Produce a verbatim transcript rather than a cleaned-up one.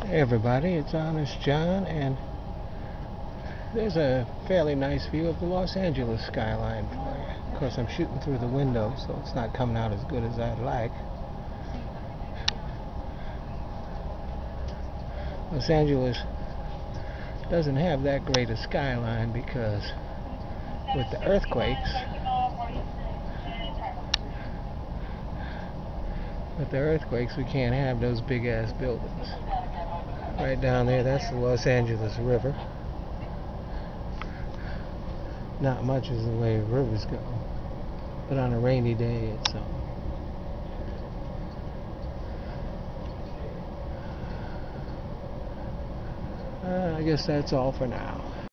Hey everybody, it's Honest John, and there's a fairly nice view of the Los Angeles skyline for you. Of course, I'm shooting through the window, so it's not coming out as good as I'd like. Los Angeles doesn't have that great a skyline because with the earthquakes, with the earthquakes, we can't have those big ass buildings. Right down there, that's the Los Angeles River. Not much is the way rivers go, but on a rainy day, it's um, uh, I guess that's all for now.